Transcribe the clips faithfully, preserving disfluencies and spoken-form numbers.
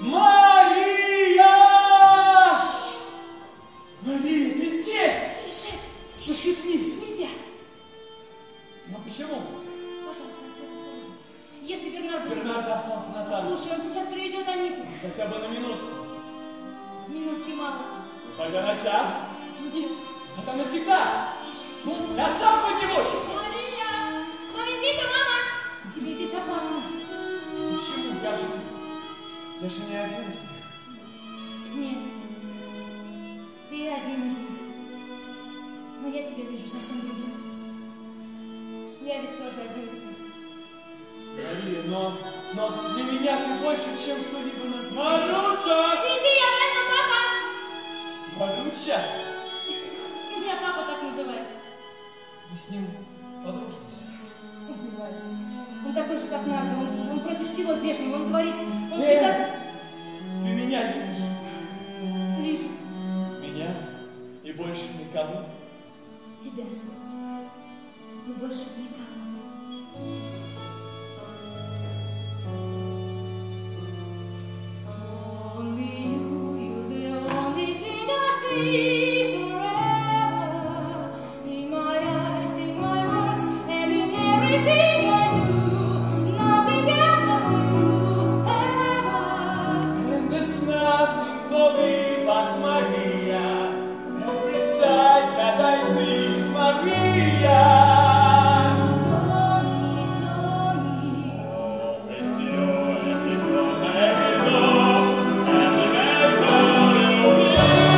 Мария! Мария, ты здесь? Тише, тише. Спустись вниз. Нельзя. Но почему? Пожалуйста, осторожно. Если Бернардо... Бернардо остался на танце. Слушай, он сейчас приведет Аниту. Хотя бы на минутку. Минутки мало. Тогда на час. Нет. Тогда навсегда. Тише, Ну, тише. я сам поднимусь. Мария! Мамонтика, мама! Тебе здесь опасно. Почему? Я же... Я же не один из них. Нет. Ты один из них. Но я тебя вижу совсем другим. Я ведь тоже один из них. Мария, но... Но для меня ты больше, чем кто-либо на свете. Маруча! Сиси, я в этом, папа! Маруча? Меня папа так называет. Мы с ним подружимся. Сомневаюсь. Он такой же, как Нардо. Он, он против всего здешнего. Он говорит, он Нет. всегда... Ты меня видишь? Вижу Меня? И больше никого? тебя. И больше никого. Only you, you're the only thing I see forever. In my eyes, in my words, and in everything I do. Nothing else but you, ever. And there's nothing for me but Maria. Every sight that I see is Maria. Tony, Tony. Oh, Messione, mi proteggo, e mi metto io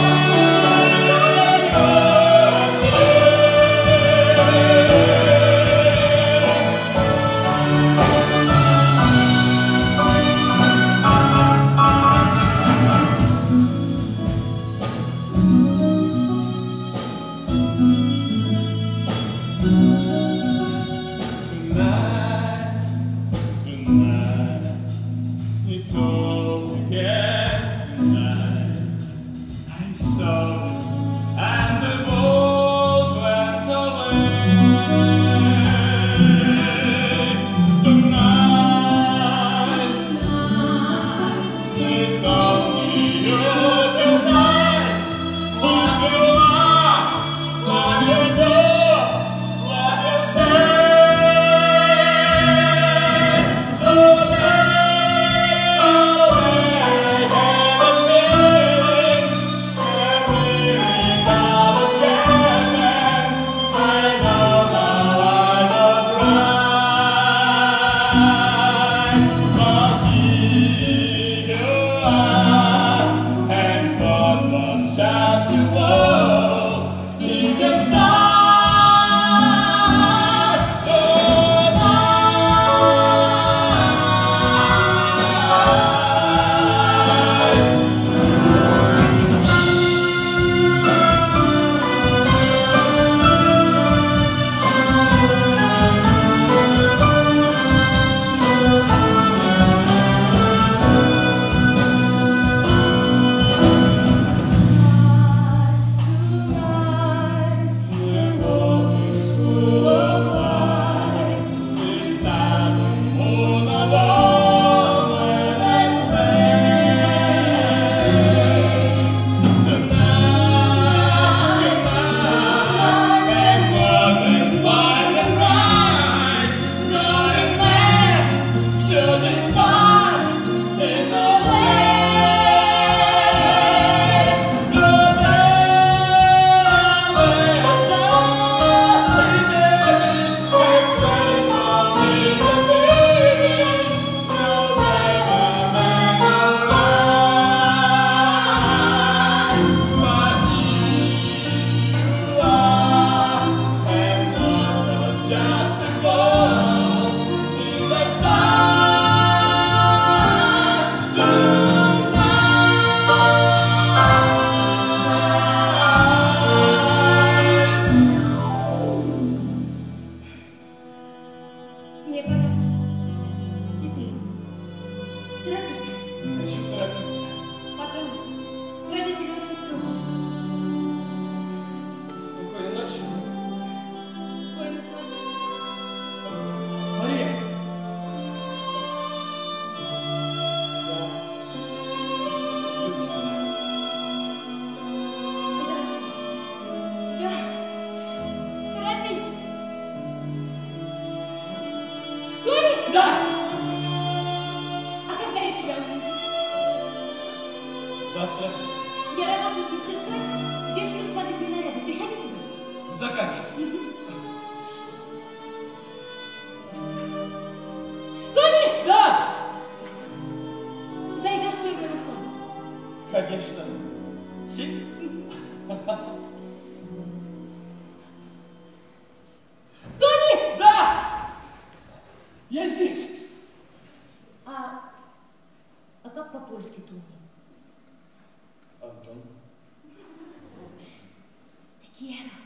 Tonight, tonight, you told me again tonight. I saw you, and the boat went away. Tonight, it's only you tonight. What you are, what you do, what you say. Мне пора. И ты. Торопись. Не хочу торопиться. Пожалуйста. Родители очень строго. Спокойной ночи. Ой, наслаждайся. Мария! Завтра. Я работаю в мастерской, где шьют свадебные наряды. Приходи туда. В закате. Тони! Да! Зайдешь в черный ход. Конечно. Си. Тони! Да! Я здесь. А, а как по-польски Тони? Антон. Такие.